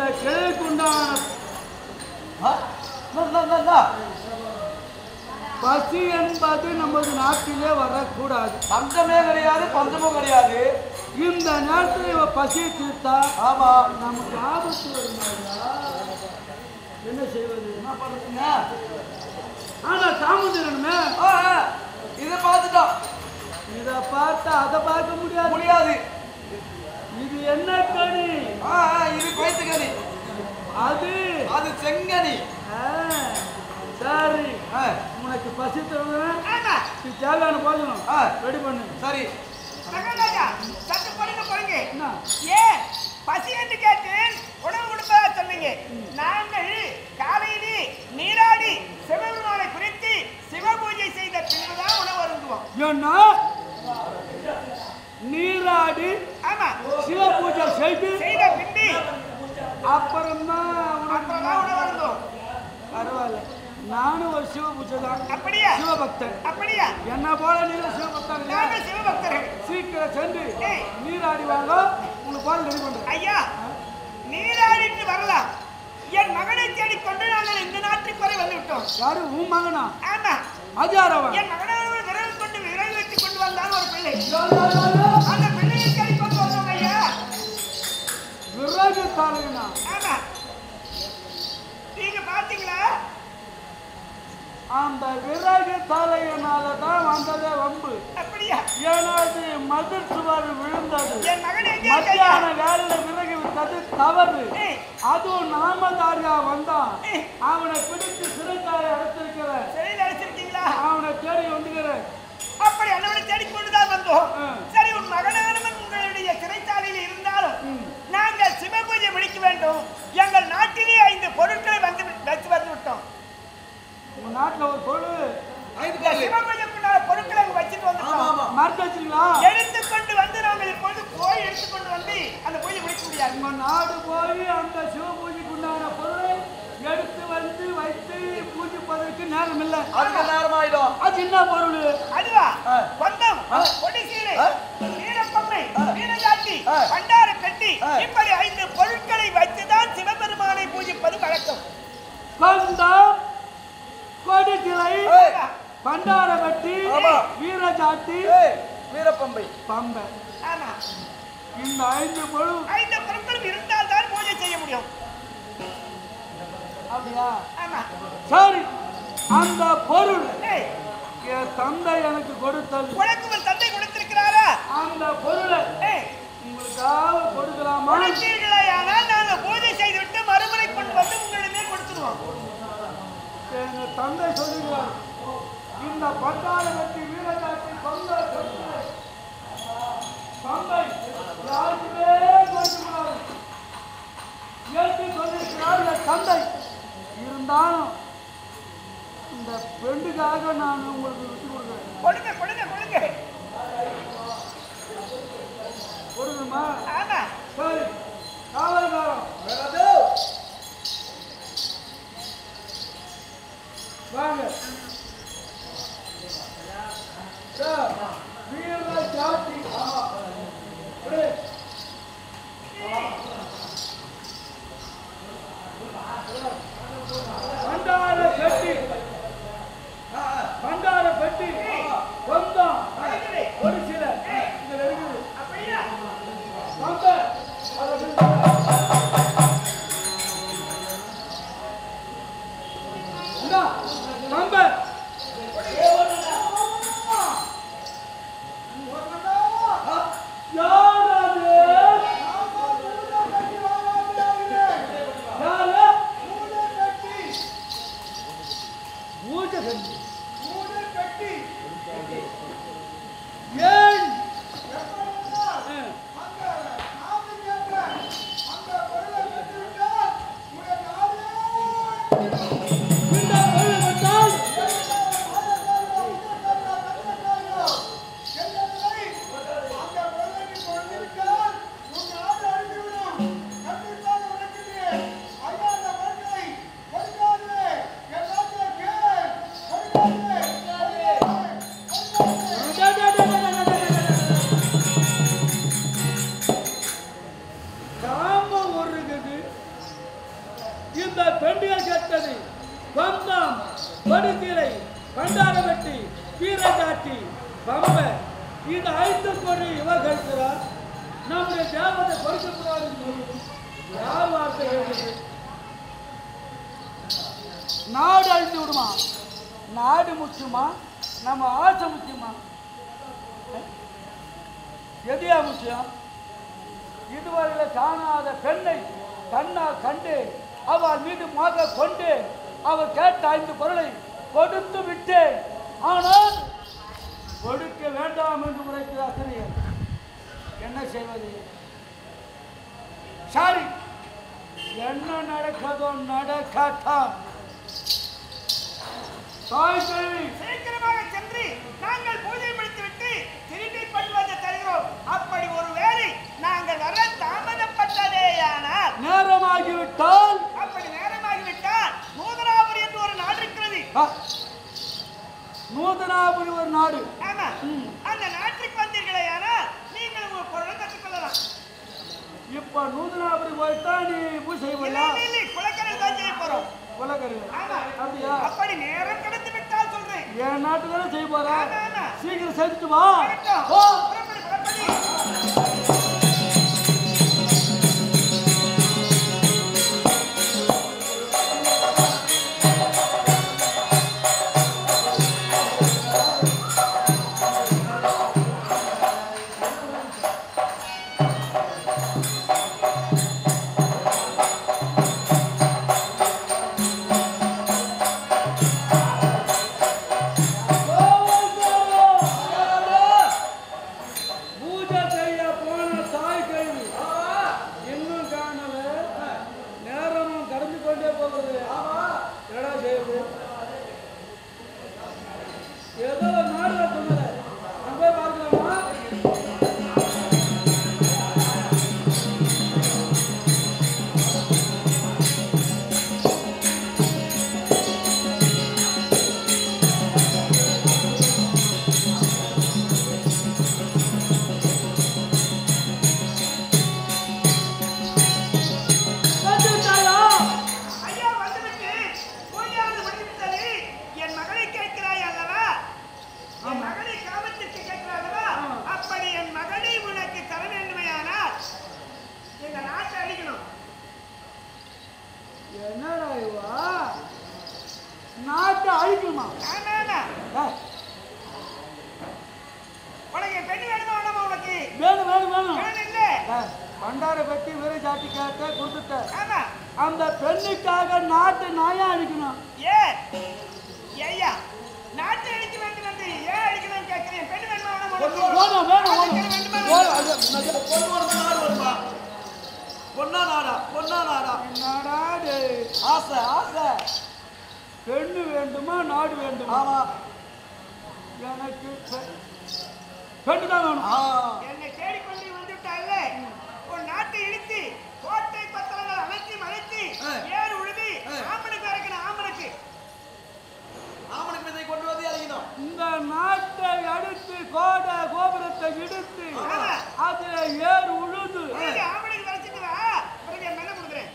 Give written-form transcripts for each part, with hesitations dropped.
கிளைக்குண்டான பசி என்பது நமது நாட்டிலே வரக்கூடாது. பஞ்சமே கிடையாது, பஞ்சமும் கிடையாது. இந்த நேரத்தில் இவ பசியை தீர்த்தா ஆமா நமக்கு ஆபத்து வருமாயா? என்ன செய்வது? என்ன பண்றதுங்க? ஆனா தாமதிரணுமே. இதை பார்த்துட்டோம். இதை பார்த்தா அதை பார்க்க முடியாது. இது என்ன கனி? இது கொய்த்து கனி. அது செங்கனி. சரி, உனக்கு பசி தருவேன். தேவையான போதும் ரெடி பண்ணு. சரி சத்து போடுங்க. ஏன் பசி என்று கேட்டேன், உணவு கொடுப்பதா சொன்னீங்க. நாங்கள் காலையிலே நீராடி சிவபெருமானை குறித்து சிவ பூஜை செய்த பின்புதான் உணவு அருந்துவோம். ஏன்னா நீராடி ஆமா சிவ பூஜை செய்த பின்பு அப்புறம்தான் உணவு அருந்துவோம். பரவாயில்ல, நானும் ஒரு சிவ பூஜை தான். அப்படியா? சிவபக்தன். அப்படியா? என்ன போல நீங்க சிவபக்தன்? நாங்கள் சிவபக்தர்கள். சீக்கிரம் சென்று நீராடி வாங்க, உங்களுக்கு பால் ரெடி பண்றேன். ஐயா, நீராடிட்டு வரலாம். என் மகனை தேடிக்கொண்டு நாங்கள் இந்த நாட்டுக்கு வரை வந்து விட்டோம். யாரு? உன் மகனா? ஆமா. அது யாரவன்? என் மகனை விரல் வச்சு கொண்டு வந்தால் ஒரு பிள்ளை. அந்த பிள்ளையை தேடிக்கொண்டு வந்தோம் ஐயா. விறகு தாரையனா? ஆமா. நீங்க பாத்தீங்களா? அந்த விறகு தலையினால தான் வந்ததே வம்பு. அப்படியா? ஏன்னா அது மதில் சுவர் விழுந்தது. என் மகனை மத்தியான வேலையில விறகு விட்டது தவறு. அதுவும் நாமதாரியா வந்தான். அவனை பிடித்து சிறைக்காரை அடைச்சிருக்கிறேன். சிறையில் அடைச்சிருக்கீங்களா? அவனை தேடி வந்துக்கிறேன். அப்படி அண்ணவனை தேடிக்கொண்டுதான் வந்தோம். சரி, உன் மகனானவன் உங்களுடைய சிறைச்சாலையில் இருந்தாலும் நாங்கள் சிவபூஜை முடிக்க வேண்டும். எங்கள் நாட்டிலே 5 பொருட்களை வந்து விட்டோம். உங்க நாட்டுல ஒரு பொருள் சிவபூஜைக்குண்டான பொருட்களை வச்சுட்டு வந்துட்டோம். மறந்து வச்சுங்களா? எடுத்துக்கொண்டு வந்து நாங்கள் இப்பொழுது போய் எடுத்துக்கொண்டு வந்து அந்த பூஜை முடிக்க முடியாது. உங்க நாடு போய் அந்த சிவ பூஜைக்குண்டான பொருளை எடுத்து வந்து வைத்து பூஜிப்பதற்கு நேரம் இல்லை. அதுக்கு நேரம் ஆயிடும். அது என்ன பொருள்? அதுவா? பந்தம், கொடிசீலை, நீலப்பம்மை, நீலஜாத்தி, பண்டார பெட்டி, இப்படி 5 பொருட்களை வைத்துதான் சிவபெருமானை பூஜிப்பது வழக்கம். பந்தம், கொடிசிலை, பண்டார பெட்டி, வீரஜாத்தி, வீரப்பம்பை, பம்பை. ஆமா. இந்த 5 பொருட்களும் இருந்தால் தான் பூஜை செய்ய முடியும். அப்படியா? ஆமா. சரி, அந்த பொருள் என் தந்தை எனக்கு கொடுத்தது. உனக்கு உன் தந்தை கொடுத்திருக்கிறாரா? அந்த பொருளை உங்களுக்காக கொடுக்கலாமா? கொடுத்தீர்களானால் நாங்கள் பூஜை செய்துவிட்டு மறுமுறை கொண்டு வந்து உங்களிடமே கொடுத்துருவோம். எங்க தந்தை சொல்லுகிறார், இந்த பட்டாள வெட்டி வீரஜாத்தி பம்பை யாருக்குமே கொடுக்கிறார் ஏற்றி சொல்லியிருக்கிறார் என் தந்தை. இருந்தாலும் இந்த பெண்டுக்காக நான் உங்களுக்கு விட்டு கொடுக்குறேன். கொடுக்கணுமா? சரி, காவல்காரம் வாங்க. வீர ஜாதி பண்டார பெட்டி சொந்தம் ஒரு சில இதுல இருக்குது. தேவதை கொடுக்கக்கூடாது யார் வார்த்தை கேட்குது? நாடு அழித்து விடுமா? நாடு முக்கியமா நம்ம ஆசை முக்கியமா? எதையா முக்கியம்? இதுவரையில் காணாத பெண்ணை கண்ணால் கண்டு அவள் மீது மாக கொண்டு அவர் கேட்ட 5 பொருளை கொடுத்து விட்டேன். ஆனால் கொடுக்க வேண்டாம் என்று உரைக்கிறார் ஆசிரியர். என்ன செய்வது? சரி, என்ன நடக்கதோ நடக்கட்டும். சீக்கிரமாக சென்று நாங்கள் பூஜை முடித்துவிட்டு திரும்பி பண்ணுவதை தருகிறோம். அப்படி ஒருவேளை நாங்கள் வர தாமதப்பட்டதேயானால், நேரமாகிவிட்டால், அப்படி நேரமாகிவிட்டால் நூதனாபுரி என்று ஒரு நாடு இருக்கிறது. நூதனாபுரி ஒரு நாடு. ஆமா, அந்த நாட்டுக்கு வந்தீர்களேயானால் நீங்கள் உங்க பொருளை கற்றுக்கொள்ளலாம். இப்ப நூதனாபுரி போயிட்டா நீ பூஜை செய்யலாம். குலக்கரை தான் செய்ய போறோம். அப்படியா? அப்படி நேரம் கடந்து விட்டால் சொல்றேன். என் நாட்டுக்கு தானே செய்ய போற. சீக்கிரம் செஞ்சுட்டு வா. நாட்டை அழிக்குமா? உனக்கு பெண் வேணுமா வேணாமா? உனக்கு வேணும் வேணும் வேணும். பண்டார பத்தி வீர ஜாட்டி கேட்ட கொடுத்துட்டேன். ஆமா, அந்த பெண்ணுக்காக நாட்டை நாயா அழிக்கணும். ஐயா, நாட்டை அழிக்க வேண்டும் என்று ஏன் அழிக்கணும்னு கேட்கிறேன். பெண் வேணுமா வேணாமா? வேணும் வேணும் வேணும். பொன்னா நாடா, பொன்னா நாடா, நாடாடு ஆசை ஆசை. பெண்ணு வேண்டுமா நாடு வேண்டுமா? ஆமா, எனக்கு பெண்ணு தான் வேணும். என்னை தேடிக்கொண்டு வந்துவிட்டால ஒரு நாட்டை இழுத்து கோட்டை பத்திரங்கள் அமைத்து மறைத்து ஏறு உழுதி ஆமனுக்கு இறக்கணும். ஆமனுக்கு இதை கொண்டு வந்து இறங்கினோம். இந்த நாட்டை அடுத்து கோடை கோபுரத்தை இடித்து அதுல ஏறு உழுது ஆமனுக்கு வரைச்சிட்டு வா. பிறகு என்ன கொடுக்குறேன்?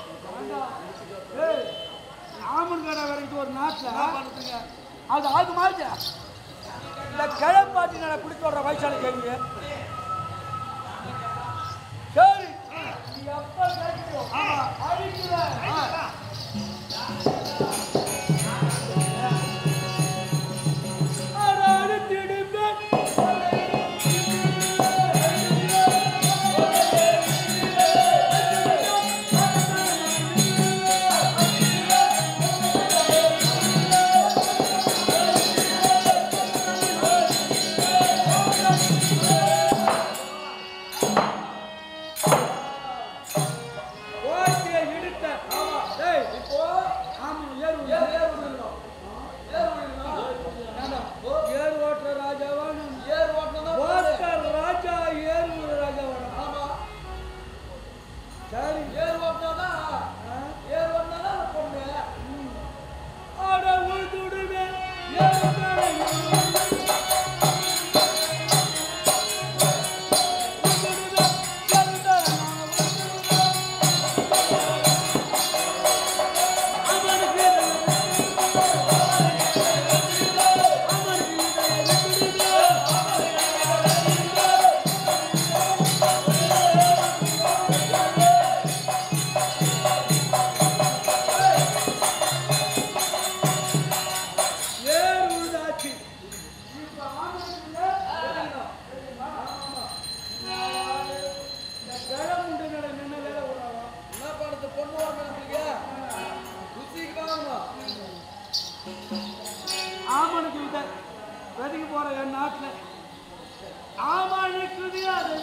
ஆமன் கடை வரைக்கும் ஒரு நாட்டில் அது அது மாதிரி இந்த கிழப்பாட்டி நட பிடிச்சு வர்ற வயசான கேள்வி. சரி, நீ எப்ப கேட்கிறோம் அழிக்கிற பொண்ணு வாங்க ருசிக்காமா ஆமனுக்கு வித வெதிக்கு போற என் நாட்டுல ஆமானுக்கு அது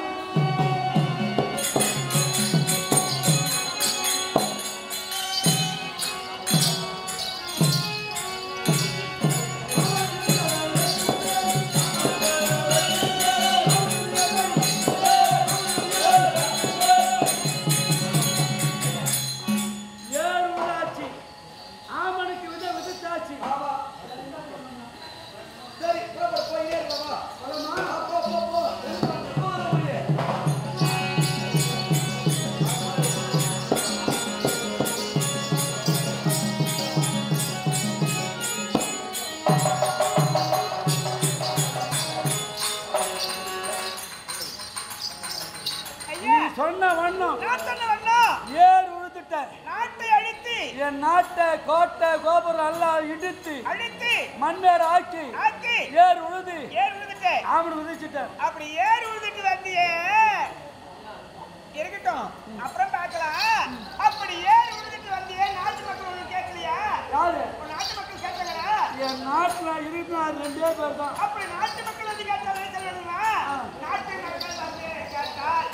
சொன்ன வண்ணம் ஏர் உழுதுட்ட நாட்டை அழித்து என் நாட்டை கோட்டை கோபுரம் எல்லாம் இடித்து மண்மேர் ஆக்கி ஏர் உழுது ஆமன் உதிச்சுட்டேன். அப்படி ஏர் உழுதுட்டு வந்தியே இருக்கட்டும், அப்புறம் பார்க்கலாம். அப்படி ஏர் உழுதுட்டு வந்தியே நாட்டு மக்கள் ஒண்ணு கேட்கலையா? யாரு நாட்டு மக்கள் கேட்டாங்களா? என் நாட்டுல இருக்கிற 2 பேர் தான். அப்படி நாட்டு மக்கள் வந்து கேட்டாலே தெரியாதுமா? நாட்டு மக்கள் வந்து கேட்டால்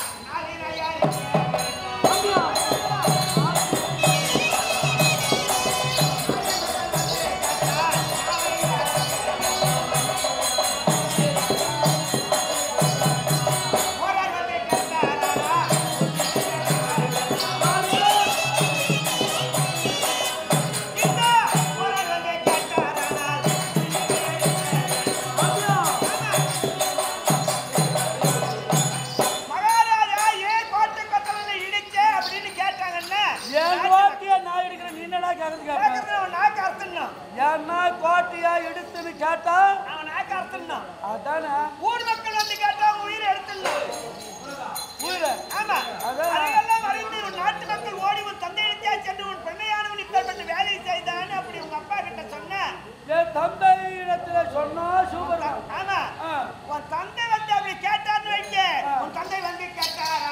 கோட்டையா எடுத்துன்னு கேட்டா அதானே ஊர் மக்கள் வந்து கேட்டா உயிரை எடுத்துடலாம். உயிரை ஆமா, அதையெல்லாம் அறிந்து நாட்டு மக்கள் ஓடி உன் தந்தையிடத்தே சென்று உன் பெண்ணையானவன் இப்பேற்பட்ட வேலையை செய்தான்னு அப்படி உங்க அப்பா கிட்ட சொன்ன. என் தந்தை இடத்துல சொன்னா சூப்பர். ஆமா, உன் தந்தை வந்து அப்படி கேட்டான்னு வைக்க, உன் தந்தை வந்து கேட்டாரா?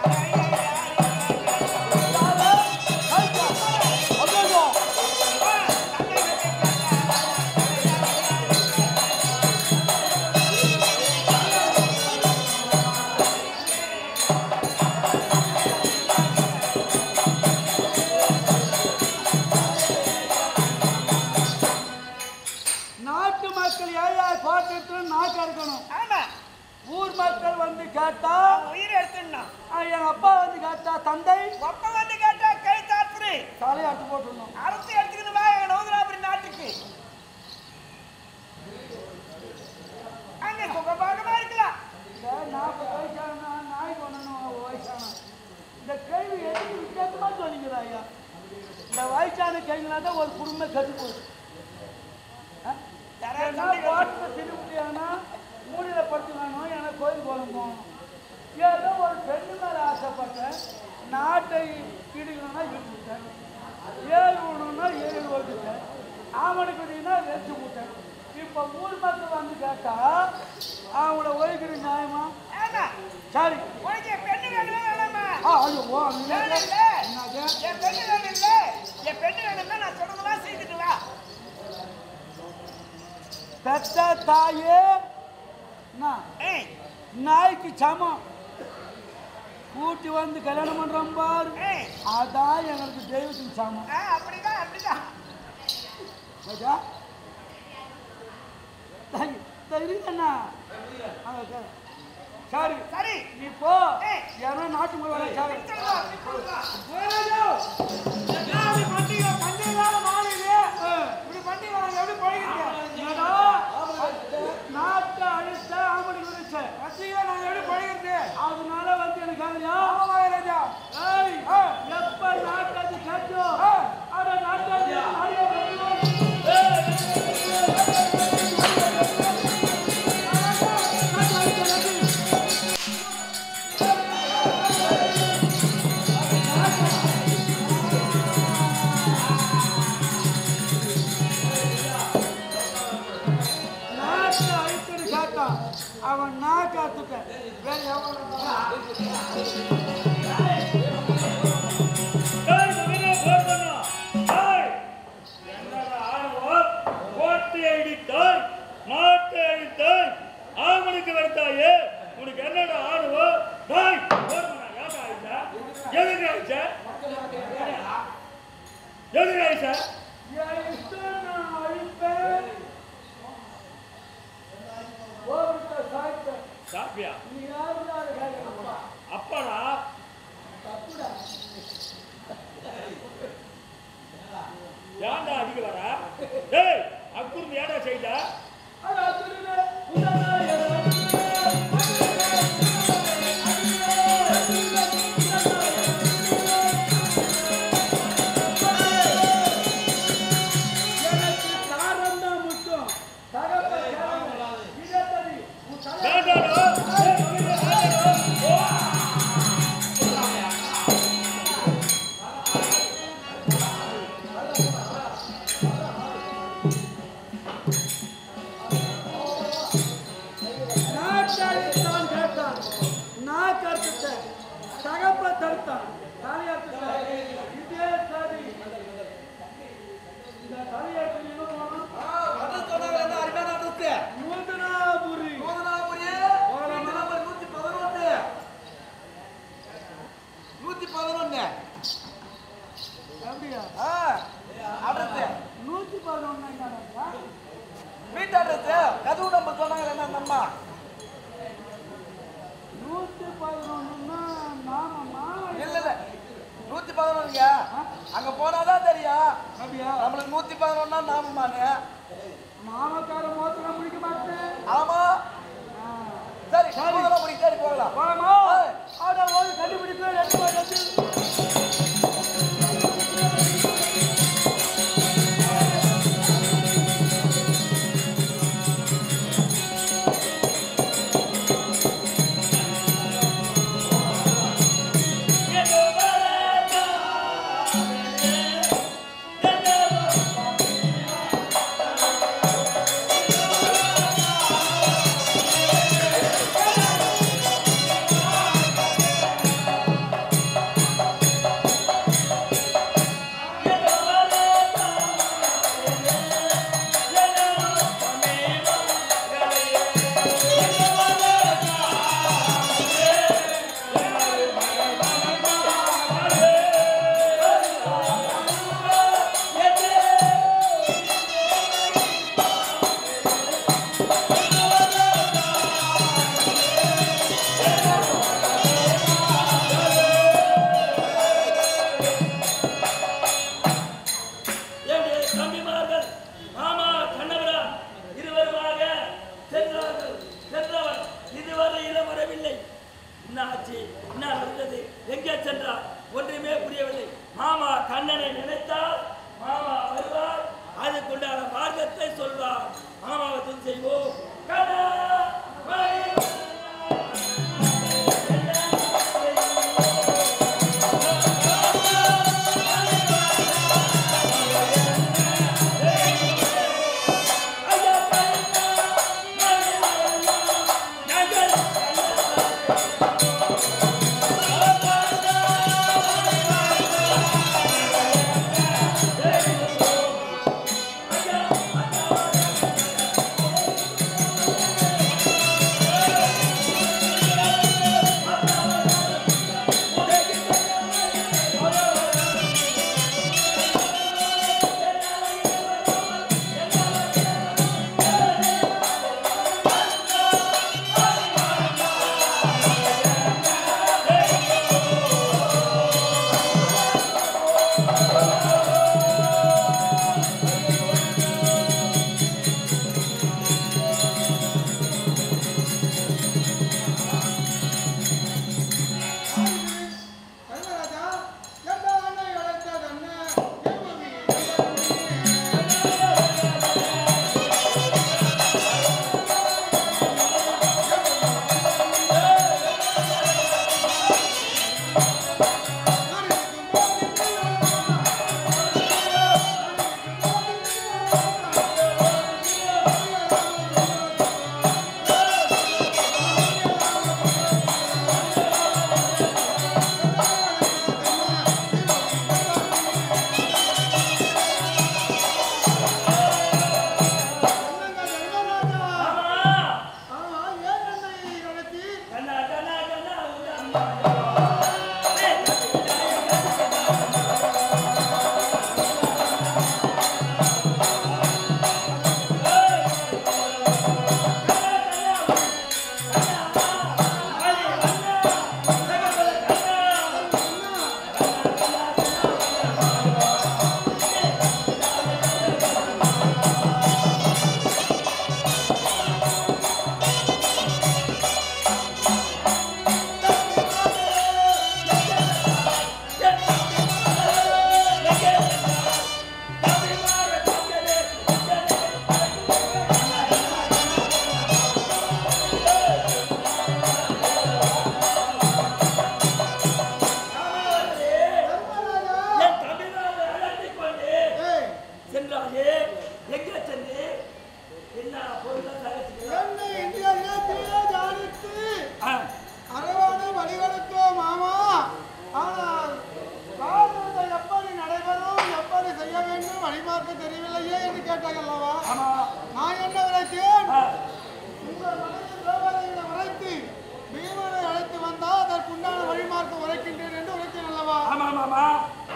ஊர் மக்கள் வந்து கேட்டா உயிரை எடுத்துடணும். என் அப்பா வந்து கேட்டா தந்தை அப்பா வந்து கேட்டா கை தாத்துரு தலையை அறுத்து போட்டுடணும். அறுத்து எடுத்துக்கணும் வா எங்க நோதுராபுரி நாட்டுக்கு. அங்க சுகபாகமா இருக்கலாம். 40 வயசானா நாய் பண்ணணும் வயசானா இந்த கேள்வி எதுக்கு வித்தியாசமா சொல்லிக்கிறா ஐயா? இந்த வயசான கேள்வினா தான் ஒரு குடும்பம் கட்டி போகுது. பாட்டு திரும்பியானா மூடியில் படுத்துக்கணும், எனக்கு கோயில் கோலம் போகணும். ஏதோ ஒரு பெண்ணு மேலே ஆசைப்பட்டேன். நாட்டை இடிக்கணும்னா இடிச்சுட்டேன், ஏழு விடணும்னா 7 ஓட்டுட்டேன், ஆமனுக்கு விட்டீங்கன்னா வெச்சு விட்டேன். இப்போ ஊர் மக்கள் வந்து கேட்டா அவங்கள ஒழிக்கிற நியாயமா? சரி, பெண்ணு வேணுமா வேணாமா? ஐயோ என் பெண்ணு வேணும் இல்லை, என் பெண்ணு வேணும்னா நான் சொல்றதெல்லாம் செய்துட்டு வா. பெத்த தாயே நாய்க்கு சமம் கூட்டி வந்து கல்யாணம் பண்றோம் பாரு, அதான் எனக்கு தெய்வத்துக்கு சமம். அப்படிதான் அப்படிதான் தெரியுதுண்ணா. சரி சரி, நீ போ. யாரோ நாட்டு முறை வர சார் பண்டிகை பண்டிகை மாலையிலே இப்படி பண்டிகை எப்படி பழகிறீங்க? நாட்டை அழிச்ச ஆமணி குறிச்ச பண்டிகை நான் எப்படி பழகிறது? அதனால வந்து எனக்கு ராஜா எப்ப நாட்டை கேட்டோம் அதை நாட்டை அவன் நான் காத்துட்டேன். வேற எவ்வளவு சார் எதுக்காக சார் என் இஷ்டம் நான் அழிப்பேன் கோபுரத்தை சாய்ப்பேன் சாப்பியா நீ யாருடா அதை கேட்கறப்பா அப்பாடா தப்புடா ஏன்டா அடிக்க வர ஏய் அக்குருந்து ஏடா செய்த அடா திருவே உடனே எனக்கு காரம் தான் முக்கியம் தகப்ப இதத்தடி உன் வேண்டாடா நாட்டாளித்தான் கேட்டான் நான் கருத்துட்டேன் தகப்ப தடுத்தான் தலையாட்டுட்டேன் இதே சரி இந்த தலையாட்டு எங்க போனோம் மூதனாபுரி அப்படியா 111 வீட்டாடுறது கதவு நம்பர் சொன்னாங்க என்ன நம்ம 111ன்னா நாமம்மா இல்ல 111ங்க அங்க போனாதான் தெரியும் அப்படியா நம்மளுக்கு 111னா நாமமானு மாமக்கார மோத்திரம் முடிக்க மாட்டேன் ஆமா சரி முதல்ல முடிக்க சரி போகலாம் போலாமா ஆட ஓடி கண்டுபிடிப்பேன் 2 வருஷத்தில்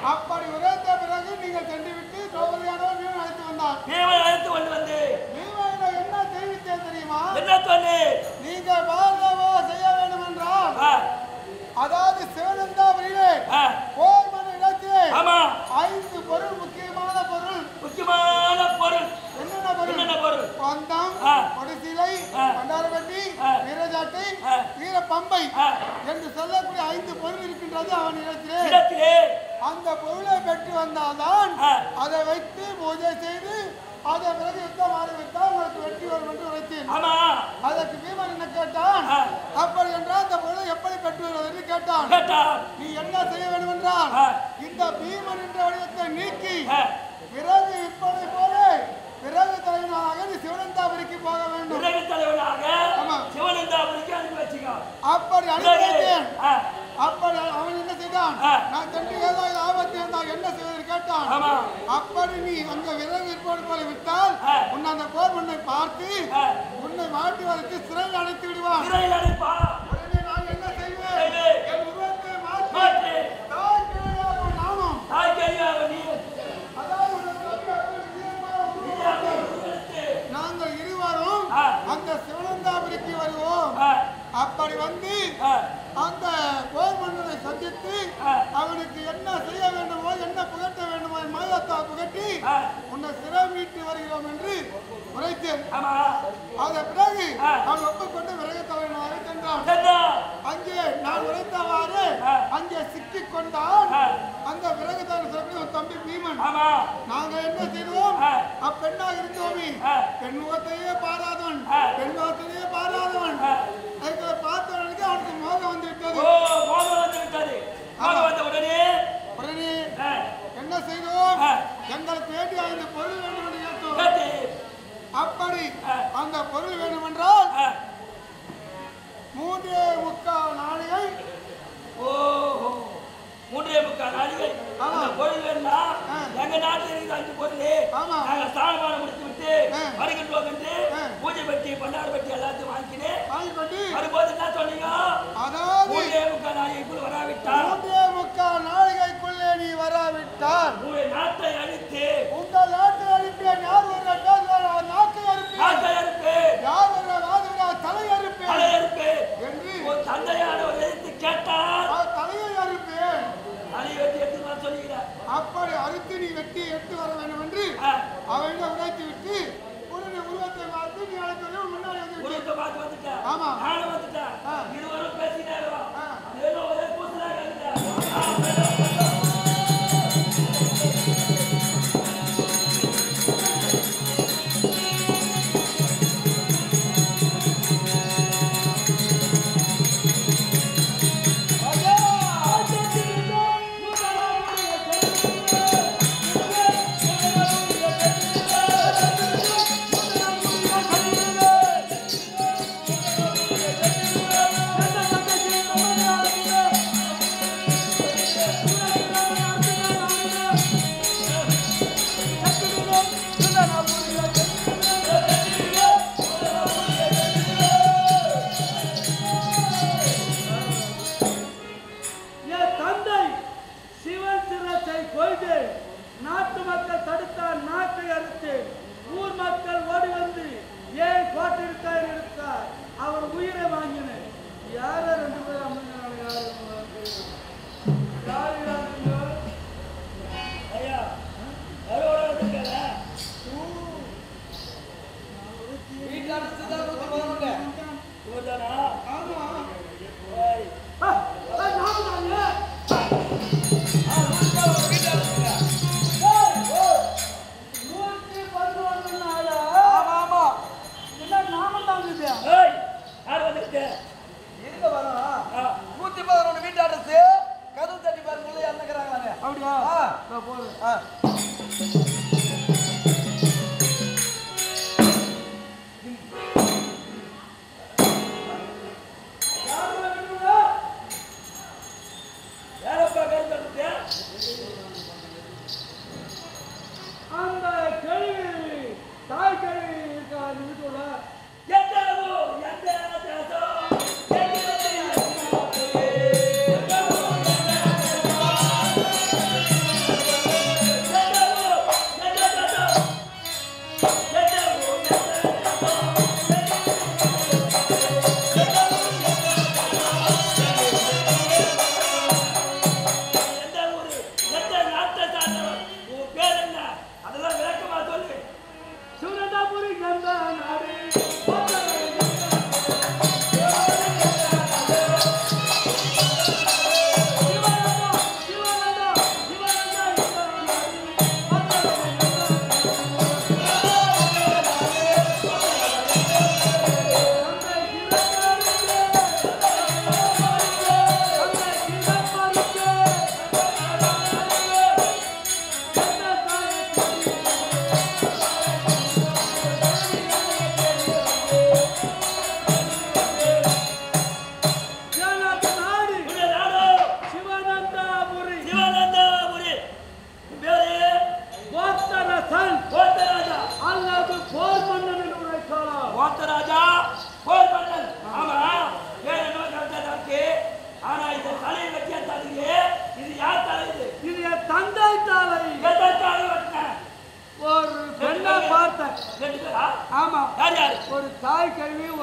அப்படி உரைத்த பிறகு நீங்கள் சென்று விட்டு திரௌபதியானவர் பீமன் அழைத்து வந்தார். பீமன் அழைத்து கொண்டு வந்து பீமன் என்ன தெரிவித்தேன் தெரியுமா? என்ன சொன்னே? நீங்கள் பாரதவா செய்ய வேண்டும் என்றால் அதாவது சிவனந்தாபுரியிலே போர் மன இடத்திலே 5 பொருள் முக்கியமான பொருள் என்னென்ன பொருள்? பந்தம், கொடிசிலை, பண்டாரவட்டி, வீரஜாட்டை, வீரப்பம்பை என்று சொல்லக்கூடிய 5 பொருள் இருக்கின்றது அவன் இடத்திலே. அந்த பொருளை பெற்று வந்தால்தான் அதை வைத்து பூஜை செய்து அதை பிறகு யுத்தம் ஆரம்பித்தால் உங்களுக்கு வெற்றி வரும் என்று உரைத்தேன். அதற்கு பீமன் என்ன கேட்டான்? அப்படி என்றால் அந்த பொருளை எப்படி பெற்று வருவது என்று கேட்டான். நீ என்ன செய்ய வேண்டும் என்றால் இந்த பீமன் என்ற வடிவத்தை நீக்கி பிறகு இப்படி போல பிறகு தலைவனாக நீ சிவனந்தாபுரிக்கு போக வேண்டும். அப்படி அனுப்பி வைத்தேன். அப்படி அவன் என்ன செய்தான்? நான் தட்டி ஏதாவது ஆபத்து இருந்தால் என்ன செய்வது கேட்டான். அப்படி நீ அங்க விறகு இருப்பது போல விட்டால் உன்னை அந்த போர் உன்னை பார்த்து உன்னை மாட்டி வரைக்கு சிறையில் அடைத்து விடுவான். உடனே நான் என்ன செய்வேன்? என் உருவத்தை மாற்றி நாமம் நாங்கள் இருவரும் அந்த சிவனந்தாபுரிக்கு வருவோம். அப்படி வந்து அந்த போர் மன்னனை சந்தித்து அவனுக்கு என்ன செய்ய வேண்டுமோ என்ன புகட்ட வேண்டுமோ மாயாத்தா புகட்டி உன்னை சிறை மீட்டு வருகிறோம் என்று உரைத்தேன். அதன் பிறகு அவன் ஒப்புக்கொண்டு விறகு தலைவனாக சென்றான். அங்கே நான் உரைத்தவாறு அங்கே சிக்கிக் கொண்டான். அந்த விறகு தலைவர் ஒரு தம்பி பீமன். நாங்க என்ன செய்தோம்? அப்பெண்ணாக இருந்தோமே பெண் முகத்தையே பாராதவன் பார்த்தவனுக்கு அவனுக்கு மோகம் வந்து விட்டது. உடனே என்ன செய்தோம்? எங்களுக்கு வேண்டிய அந்த பொருள் வேண்டும் என்று கேட்டோம். அப்படி அந்த பொருள் வேண்டும் என்றால் 3.25 நாளிகை. 3.25 நாளிகை பொருள் வேணும்னா எங்க நாட்டில் இருக்கிற 5 பொருள் நாங்க ஸ்நானபானம் முடித்து விட்டு வருகின்றோம் என்று பூஜை பெட்டி பண்டார பெட்டி எல்லாத்தையும் வாங்கிட்டு வரும்போது என்ன சொன்னீங்க? அதாவது 3.25 நாளிகைக்குள் வராவிட்டால் 3.25 நாளிகைக்குள்ளே நீ வராவிட்டால் உங்கள் நாட்டை அழித்து உங்கள் நாட்டை அழிப்பேன். யார் ஒரு நாட்டை அறுப்பேன், யார் ஒரு தலை அறுப்பேன் என்று ஒரு தந்தையானவர் எதிர்த்து கேட்டார். தலையை அறுப்பேன். தலையை வெட்டி எடுத்து வர சொல்லுகிறார். அப்படி அறுத்து நீ வெட்டி எடுத்து வர வேண்டும் என்று அவனை உடைத்து விட்டு உன்னுடைய உருவத்தை பார்த்து நீ அழைத்து முன்னாடி வந்து உருவத்தை பார்த்து வந்துட்டேன். ஆமா நானும் வந்துட்டேன். இருவரும் பேசினாரோ ஏதோ ஒரே கூசலாக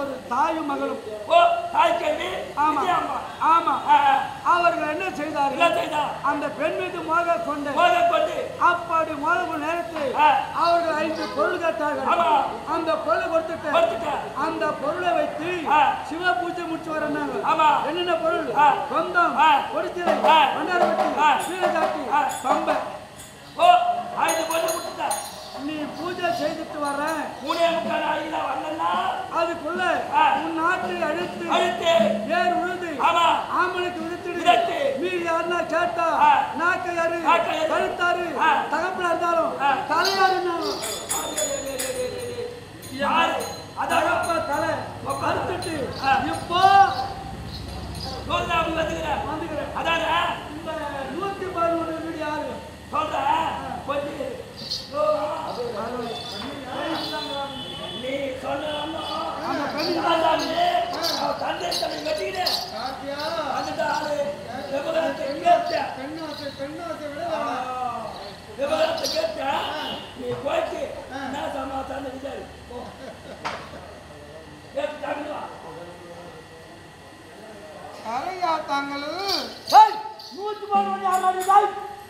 ஒரு தாயும் மகளும். ஓ தாய் கேள்வி. ஆமா ஆமா. அவர்கள் என்ன செய்தார்கள்? அந்த பெண் மீது மோக கொண்டு அப்படி மோக நேரத்தில் அவர்கள் 5 பொருள் கேட்டார்கள். அந்த பொருளை கொடுத்துட்டு அந்த பொருளை வைத்து சிவ பூஜை முடிச்சு வர்றாங்க. என்னென்ன பொருள்? சொந்தம், பொடிச்சிலை, மன்னார்வட்டி, சீரஜாட்டி, பம்பை. ஓ 5 பொருள் கொடுத்துட்டா. நீ பூஜை செய்துட்டு வர 3:45 நாளைக்கு வரலன்னா அதுக்குள்ள உன் நாட்டை அழுத்து ஏர் உழுது ஆம்பளுக்கு விழுத்துடு. மீறி யாருன்னா கேட்டா நாக்கை அரு கழுத்தாரு தகப்பனா இருந்தாலும் தலையாரு தலை கருத்துட்டு இப்போ வந்துக்கிறேன். அதான இந்த 111 வீடு யாரு சொல்ற கொஞ்சம் நீ சொன்ன அந்த பெண் தந்தை தலை வெட்டிக்கிட்டு வந்துட்டு ஆளு விவகாரத்தை கேட்ட நீ போயிட்டு என்ன சமாதானம் விசாரி அரையா தாங்கள் 111 யாரு தாய்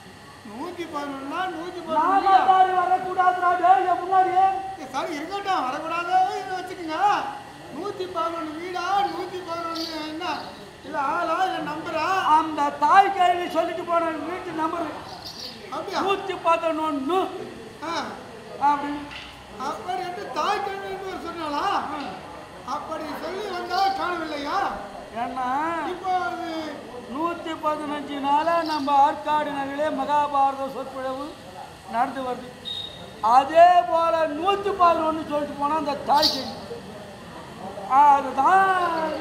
111 வரக்கூடாது முன்னாடியே சரி இருக்கட்டும், வரக்கூடாது வச்சுக்கோங்க. 111 வீடா 111 என்ன இல்ல ஆளா இல்ல நம்பரா? அந்த தாய் கேள்வி சொல்லிட்டு போன வீட்டு நம்பர் அப்படியா? 111 அப்படி அப்படி என்று தாய் கேள்வி சொன்னாலா? அப்படி சொல்லி வந்தா காணவில்லையா? ஏன்னா இப்போ 115 நாளா நம்ம ஆற்காடு நகரிலே மகாபாரத சொற்பொழிவு நடந்து வருது. அதே போல 111 சொல்லிட்டு போனா அந்த தாய் கேள்வி அதுதான்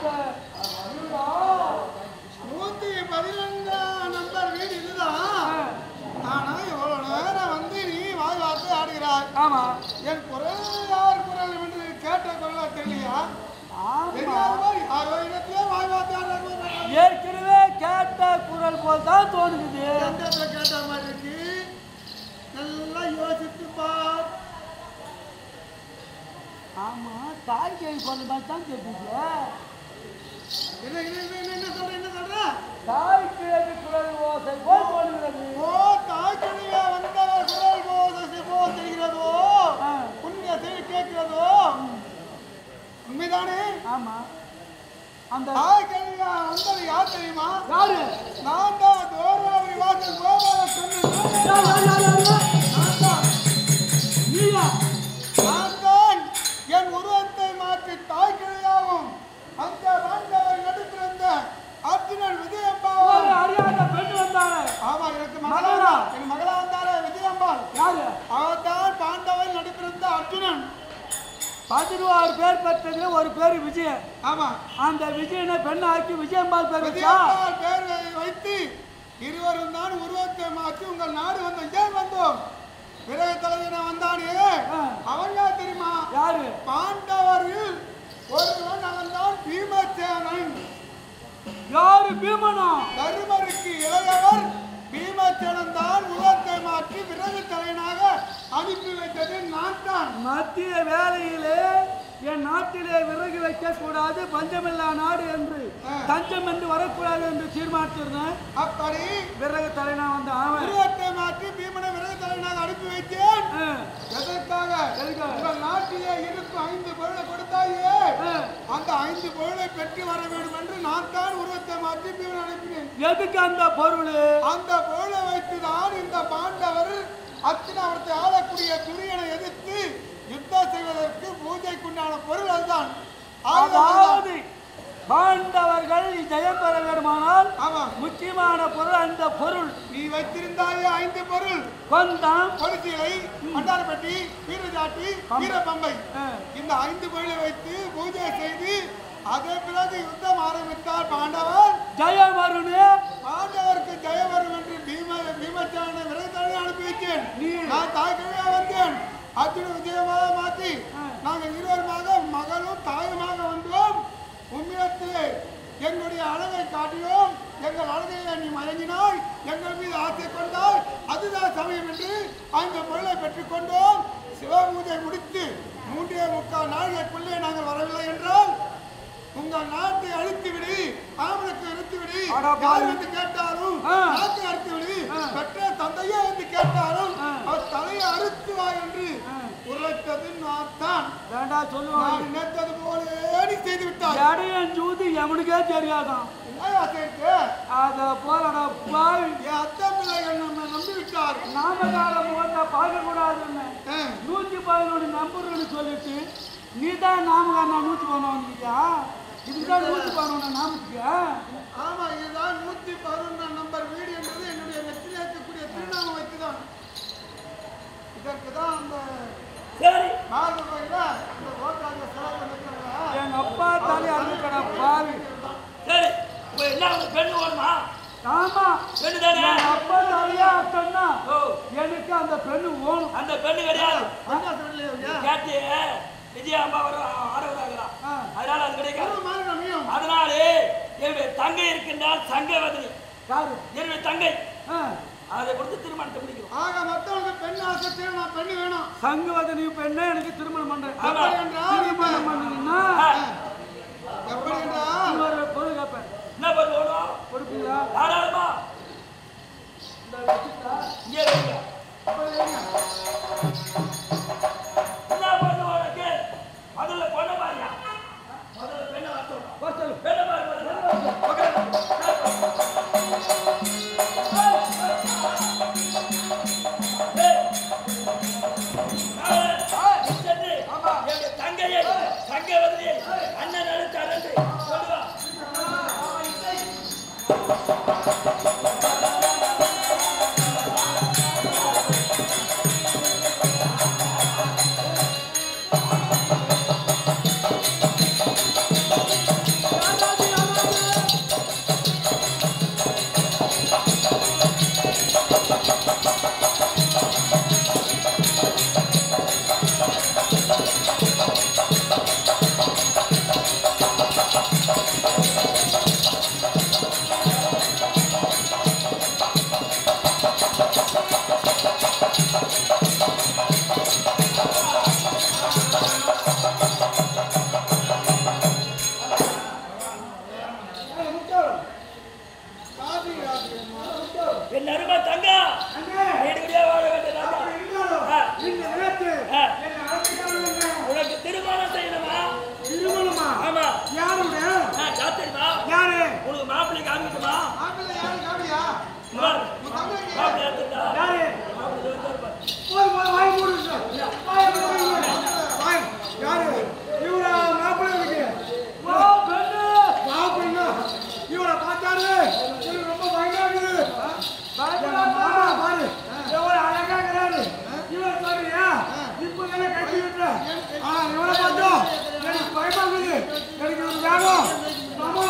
111 நம்பர் வீடு இதுதான். ஆனா இவ்வளவு நேரம் வந்து நீ வாய் வார்த்தை ஆடுகிறாய். ஆமா. என் குரல் யார் குரல் என்று கேட்ட குரலா தெரியலையா? ஏற்கனவே கேட்ட குரல் போல் தான் தோணுது. கேட்ட மாதிரி இருக்கு. நல்லா யோசித்து பார். ஆமா தாய் கேள்வி பண்ண மாதிரி தான் தெரியுது. என்ன சொல்ற? தாய் கேள்வி குரல் ஓசை போல் தோணுகிறது. ஓ தாய் கேள்வியா வந்தவர் குரல் ஓசை போல் தெரிகிறதோ? புண்ணிய செய்தி கேட்கிறதோ? உண்மைதானே? ஆமா. அந்த தாய் கேள்வியா வந்தது யார் தெரியுமா? யாரு? நான் தான் தோராவரி வாசல் கோபால சொன்னேன். நான் தான் என் உருவத்தை மாற்றி தாய் கேள்வியாகும் அந்த பாண்டவர் நடுத்திருந்த அர்ஜுனன் விஜயம்பாள். அறியாத பெண் வந்தாரு. ஆமா, எனக்கு மகளா என் மகளா வந்தாரு விஜயம்பாள். யாரு? அவள் தான் பாண்டவர் நடுத்திருந்த அர்ஜுனன். 16 பேர் பெற்றதுல ஒரு பேரு விஜயன். ஆமா, அந்த விஜயனை பெண் ஆக்கி விஜயம்பாள் பேர் பேர் வைத்து இருவரும் தான் உருவத்தை மாற்றி உங்கள் நாடு வந்த ஏன் வந்தோம். பிறகு தலைவன வந்தானே அவன் யார் தெரியுமா? யாரு? பாண்டவரில் ஒருவன் அவன் தான் பீமசேனன். யாரு பீமனா? தருமருக்கு இளையவர் பீமசேனன் தான் உருவத்தை மாற்றி விறகு தலைவனாக அனுப்பி வைத்தது நான் தான். மத்திய வேலையிலே என் நாட்டிலே விறகு வைக்க கூடாது, பஞ்சமில்லா நாடு என்று தஞ்சம் என்று வரக்கூடாது என்று தீர்மானிச்சிருந்தேன். அப்படி விறகு தலைவனா வந்த அவன் உருவத்தை மாற்றி பீமனை விறகு தலைவனாக அனுப்பி வைத்தேன். எதற்காக? உங்கள் நாட்டிலே இருக்கும் 5 பொருளை கொடுத்தாயே, அந்த 5 பொருளை பெற்று வர வேண்டும் என்று நான் தான் உருவத்தை மாற்றி பீமனை அனுப்பினேன். எதுக்கு அந்த பொருள்? அந்த பொருளை வைத்துதான் இந்த பாண்டவர் அர்ஜுனவரத்தை ஆளக்கூடிய துரியனை எதிர்த்து யுத்தம் செய்வதற்கு பூஜைக்குண்டான பொருள் அதுதான். அதாவது பாண்டவர்கள் ஜெயம் பெற வேண்டுமானால் முக்கியமான பொருள் அந்த பொருள். நீ வைத்திருந்தாயே 5 பொருள்: கொந்தம், பொடிச்சிலை, மண்டாரப்பட்டி, வீரஜாட்டி, வீரபம்பை. இந்த 5 பொருளை வைத்து பூஜை செய்து அதே பிறகு யுத்தம் ஆரம்பித்தார் பாண்டவர். ஜெயம் வரும், பாண்டவருக்கு ஜெயம் வரும் என்று பீமசேனனை விரைவில் அனுப்பி வைத்தேன். நான் தாய்க்கிழமையா வந்தேன். அர்ஜுன விஜயமாக மாற்றி நாங்கள் இருவருமாக மகளும் தாயுமாக வந்தோம். உண்மையத்திலே எங்களுடைய அழகை காட்டினோம். எங்கள் அழகையை நீ மயங்கினாய், எங்கள் மீது ஆசை கொண்டாய். அதுதான் சமயம் என்று 5 பொருளை பெற்றுக்கொண்டோம். சிவபூஜை முடித்து 3.25 நாளைக்குள்ளே நாங்கள் வரவில்லை என்றால் உங்கள் நாட்டை அழித்து விடு, ஆமனுக்கு அழித்து விடு, யார் என்று கேட்டாலும் நாட்டை அழித்து விடு, பெற்ற தந்தையே என்று கேட்டாலும் அவர் தலையை அறுத்துவா என்று உரைத்தது நான் தான். சொல்லுவாங்க நினைத்தது போல செய்து விட்டார். இடையன் ஜூதி எவனுக்கே தெரியாதான். அத போலடா பாவி, என் அத்தை பிள்ளைகள் நம்ம நம்பி விட்டார். நாமகாலம் பார்க்க கூடாதுன்னு 111 நம்பர்னு சொல்லிட்டு நீதான் நாமகாரனா 111 இதுதான் 111 நாமத்துக்கியா? ஆமா, இதுதான் 111 நம்பர் வீடு என்பது என்னுடைய நெற்றில் இருக்கக்கூடிய திருநாமம் வைத்துதான். இதற்கு தான் அந்த எங்க அப்பா தலை அறுக்கடா பாவி. சரி, என்ன பெண்ணு ஓடுமா? ஆமா, பெண்ணு தானே. அப்பா தலையா அர்த்தம்னா எனக்கு அந்த பெண்ணு ஓடும். அந்த பெண்ணு கிடையாது. கேட்டு விஜயாம்பா ஆடவராங்களா, அதனால அது கிடைக்காது. அதனால என்னுடைய தங்கை இருக்கின்றால் சங்கவதனி, என்னுடைய தங்கை, அதை கொடுத்து திருமணத்தை முடிக்கும். ஆக மத்தவங்க பெண் ஆசை திருமணம் பெண்ணு வேணும். சங்கவதனி பெண்ணை எனக்கு திருமணம் பண்றேன். திருமணம் பண்ணீங்கன்னா எப்படி என்றால் ஒரு பொருள் கேட்பேன். என்ன பொருள் வேணும்? கொடுப்பீங்களா? தாராளமா. இங்கே வைங்க. என்ன பொருள் உனக்கு? முதல்ல பொண்ணை பாருயா. முதல்ல பெண்ணை வரட்டும். பெண்ணை பாரு. தங்கையை சங்கவதியை அண்ணன் அழைத்தார் என்று சொல்லுவா. உனக்கு திருமணம் செய்யணுமா? திருமணமா? ஆமா. யாருடைய? யாத்திரிமா? யாரு? உனக்கு மாப்பிள்ளை காமிக்கட்டுமா? மாப்பிள்ளை யாரு காமியா? மாப்பிள்ளை யாத்திரா? யாரு? போய் வாய் மூடுங்க. வாய் யாரு? இவரா மாப்பிள்ளை இருக்கு. வா பெண்ணு. வா பெண்ணு. இவரை பார்த்தாரு எனக்கு ரொம்ப பயமா இருக்குது. மாமா பாரு எவ்வளவு அழகா இருக்கிறாரு. இவரை சொல்றியா? இப்ப தானே கட்டி விட்டுற. இவரை பார்த்தோம் எனக்கு பயமா இருக்குது. எனக்கு ஒரு வேணும் மாமா.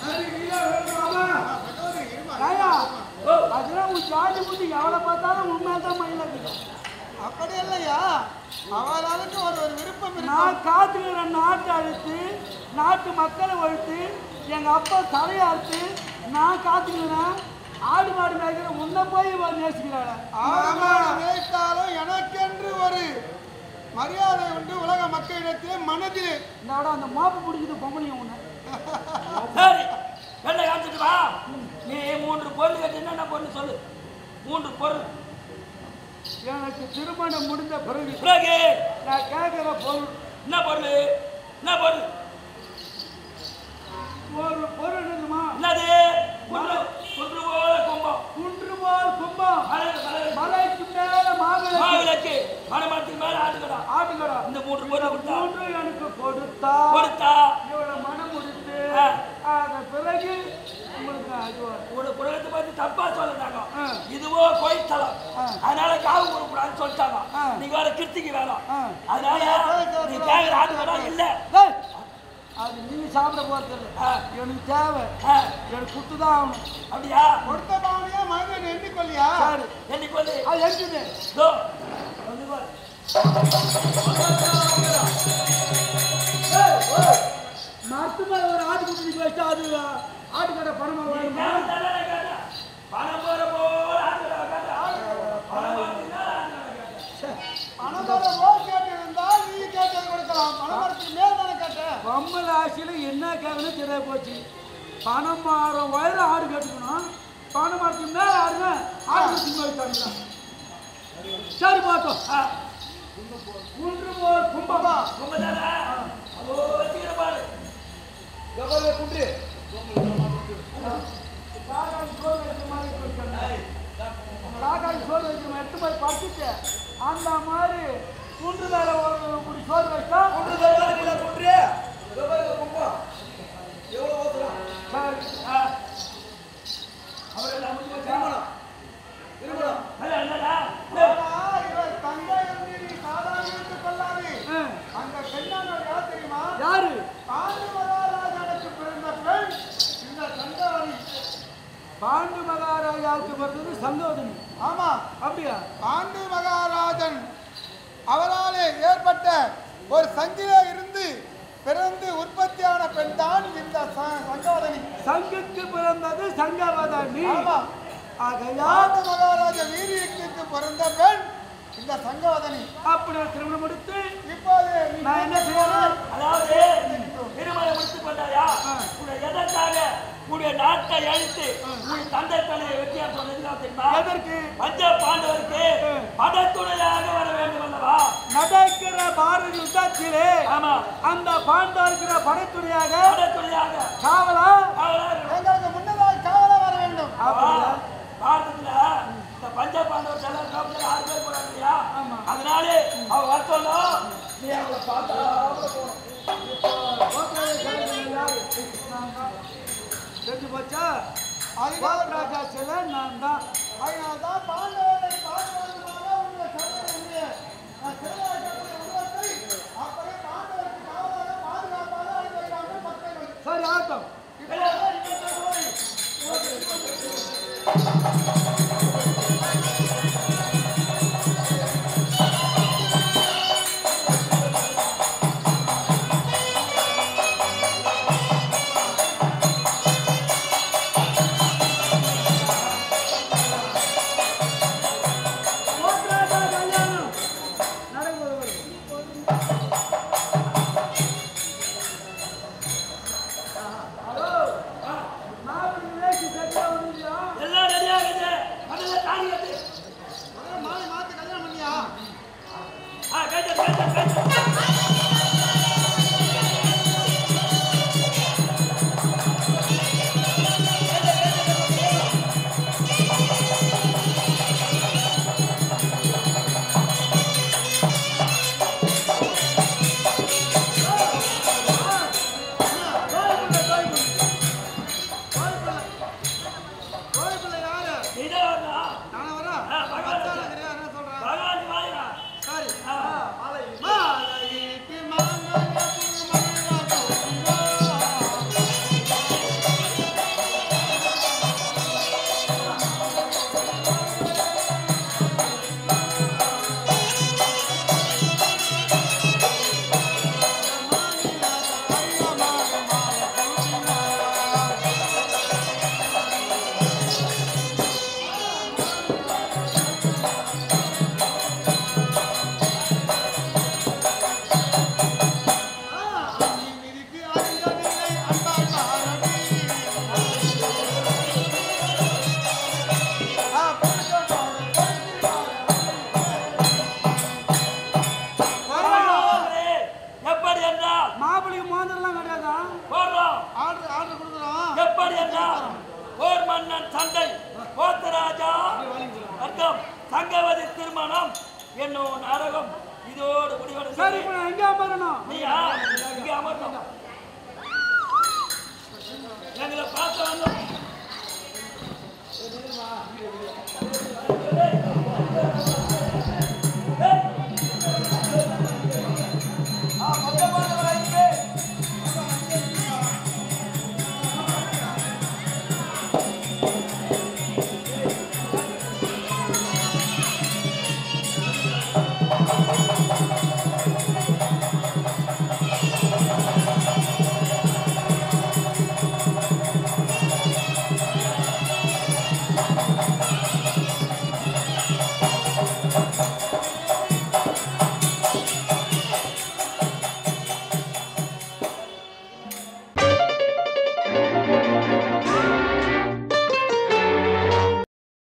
அதெல்லாம் உன் ஜாதி முடி எவ்வளோ பார்த்தாலும் உண்மைதான் மயில இருக்குது. அப்படி இல்லையா? அவளுக்கு ஒரு விருப்பம் இருக்கு. நான் காத்துக்கிற நாட்டை அழுத்து நாட்டு மக்களை ஒழித்து எங்க அப்பா தலையை அறுத்து நான் காத்துக்கிறேன். ஆடு மாடு மேய்க்கிற உன்னை போய் நேசிக்கிறாள். நேசித்தாலும் எனக்கென்று ஒரு மரியாதை உண்டு உலக மக்களிடத்திலே மனதிலே. இந்த அந்த மாப்பு பிடிக்குது பொம்பளையும் உன்னை. சரி, வெள்ளை காமிச்சிட்டு வா. நீ 3 பொருள் கேட்டு என்னென்ன பொருள் சொல்லு. 3 பொருள். எனக்கு திருமணம் முடிந்த பிறகு நான் கேட்கிற பொருள். என்ன பொருள்? என்ன பொருள்? ஒரு பொருள் இருக்குமா? என்னது? குன்று போல கும்பம். குன்று போல் கும்பம். மலைக்கு மேல மாவிளக்கு. மரமரத்துக்கு மேல ஆட்டுக்கடா. ஆட்டுக்கடா. இந்த 3 பொருள் கொடுத்தா. 3 எனக்கு கொடுத்தா இவளை மனம் முடித்து அத பிறகு உங்களுக்கு குலத்தை பத்தி தப்பா சொல்லிட்டாங்க. இதுவோ கோயில்தலம், அதனால காவு கொடுக்கூடாதுன்னு சொல்லிட்டாங்க. நீங்க வேற கிருத்திக்கு வேணும். அதனால நீ கேட்கிற ஆட்டுக்கடா இல்ல. அது நீங்க சாப்பிட போறது எனக்கு தேவை. எனக்கு குத்துதான் ஆகணும். அப்படியா? கொடுத்த பாவனையா மகன் எண்ணிக்கொள்ளியா? சரி எண்ணிக்கொள்ளு. அது எண்ணிது. மருத்துவ ஒரு ஆட்டு குட்டி வச்சா அது ஆட்டுக்கடை பணமா வேணுமா? பணம் போற போல ஆட்டுக்கடை பணம் போற போல பணமாரம் வயல ஆடு கேட்டுக்கணும். பணமாரத்துக்கு மேல ஆடுங்க ஆடு சிங்க வைக்காங்க. சரி பார்த்தோம். குன்று போர் கும்பமா கும்பதாரா ஓ வச்சிக்கிற பாரு கபல குன்று காக்காய் சோறு வைக்கிற மாதிரி வச்சிருக்காங்க. காக்காய் சோறு வைக்கிற மாதிரி எடுத்து போய் பார்த்துட்டு அந்த மாதிரி குன்று மேல ஒரு குடி சோறு வச்சா குன்று தரல குன்று கபல கும்பா எவ்வளவு ஓதுறோம் அவரெல்லாம் முடிஞ்சு திருமணம் அல்ல அல்லடா இவர் தங்கை என்று நீ சாதாரண கொள்ளாதே. அந்த பெண்ணானவர் யார் தெரியுமா? யாரு? பாண்டு மகாராஜனுக்கு பிறந்த பெண் இந்த சங்கவதி. பாண்டு மகாராஜாவுக்கு பிறந்தது சங்கோதரி. ஆமா, அப்படியா? பாண்டு மகாராஜன் அவராலே ஏற்பட்ட ஒரு சங்கிலே இருந்து பிறந்து உற்பத்தியான பெண் தான் இந்த சங்கவதனி. சங்குக்கு பிறந்தது சங்கவதனி. ஆமா, பாண்டு மகாராஜ வீரியத்துக்கு பிறந்த பெண் இந்த சங்கவதனி. அப்படி திருமணம் முடித்து இப்போது நான் என்ன செய்யணும்? அதாவது திருமணம் முடித்து கொண்டாயா உன்னை எதற்காக உன்னுடைய நாட்டை அழித்து உன் தந்தை தலையை வெட்டியா சொன்னதுக்காக தெரியுமா? எதற்கு? பஞ்ச பாண்டவருக்கு படத்துணையாக வர வேண்டும் அல்லவா? நடக்கிற பாரத யுத்தத்திலே ஆமா அந்த பாண்டா இருக்கிற படைத்துறையாக படத்துணையாக காவலா எங்களுக்கு முன்னதாக காவலா வர வேண்டும். அப்படியா? பாரதத்துல இந்த பஞ்ச பாண்டவர் எல்லாரும் காப்பில 6 பேர் போறாங்க இல்லையா? அதனாலே அவ வரணும் நீ அவளை பார்த்தா தெரிஞ்சு போச்சா? அதுதான் ராஜா சில நான் தான். அதனால்தான் பாண்டவரை பார்ப்பதற்காக உங்கள் சகோதரனுடைய உருவத்தை அப்படியே பாண்டவருக்கு காவலாக பாதுகாப்பாக அனுப்புகிறார்கள் மக்கள். சரி ஆட்டம். எல்லாம் ரெடியாகுது முதல்ல தாலி கட்டு மாலை மாத்து கல்யாணம் பண்ணியா? கோயிலுக்குள்ள யாரு? இதோ வரணும். நானே வரேன். பகவான் பச்சால இருக்கிறியா? என்ன சொல்றேன்? பகவான் வாயிரா சரி. மாலை மாலையிட்டு மாங்கல்ய பூமணியா எப்படி என்றால் மாப்பிளைக்கு மோதிரம்லாம் கிடையாதா? போடுறோம் ஆர்டர் கொடுக்குறோம். எப்படி என்றால் போர் மன்னன் சந்தை கோத்தராஜா அர்த்தம் சங்கவதி திருமணம் என்னும் நாடகம் இதோடு முடிவடை சரி இப்ப நான் எங்க வரணும்? நீயா